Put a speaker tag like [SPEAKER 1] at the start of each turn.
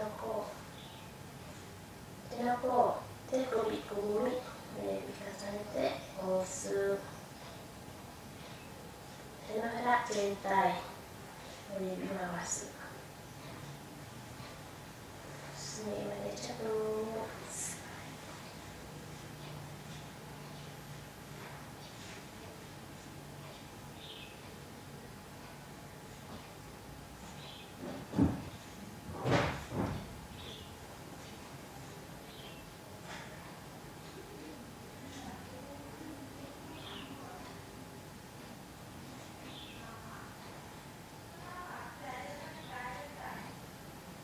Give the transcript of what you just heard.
[SPEAKER 1] の甲、手の甲、手首、くぐみ、親指重ねて押す。手のひら全体、親指回す。すねまで着。